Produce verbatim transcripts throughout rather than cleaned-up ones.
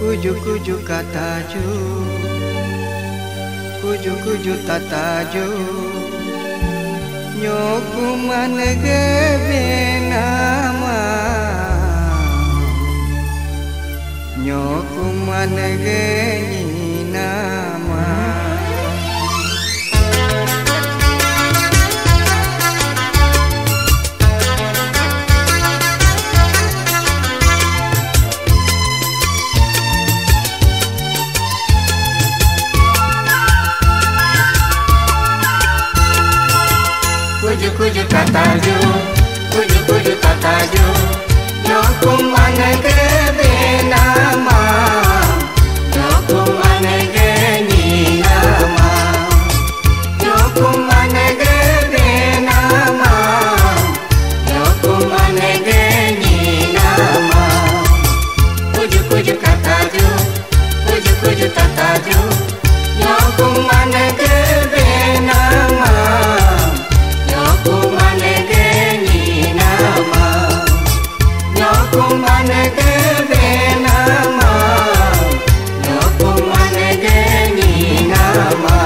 Kuju-kuju kataju, kuju-kuju tataju, nyokuman gebe nama, nyokuman geni nama. Kuju-kuju tataju, kuju-kuju tataju, nyokuman gebe nama, nyokuman geni nama, nyokuman gebe nama, nyokuman geni nama. Kuju-kuju tataju, kuju-kuju tataju, nyokuman gebe nama. Nyokuman geni nama, nyokuman gebe nama, nyokuman geni nama.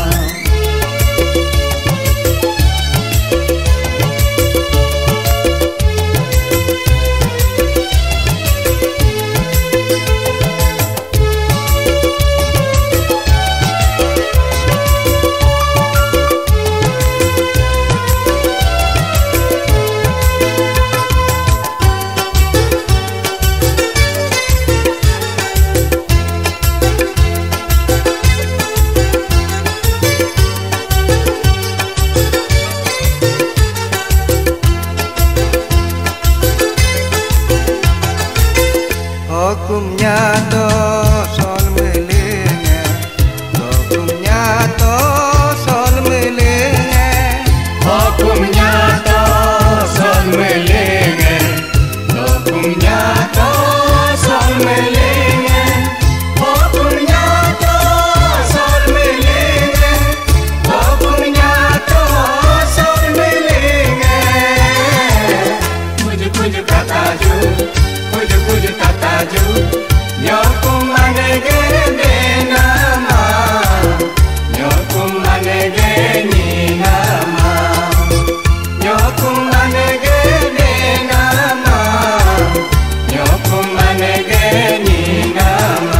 Hukumnya to sol melenge, hukumnya to sol melenge, Hukumnya to sol melenge, hukumnya to sol melenge, hukumnya to sol melenge, hukumnya to sol melenge. Kuju-kuju tataju, kuju-kuju tataju, nyokuman gebe nama, nyokuman geni nama, nyokuman gebe nama, nyokuman geni nama.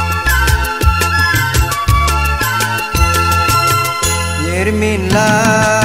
Nirminlah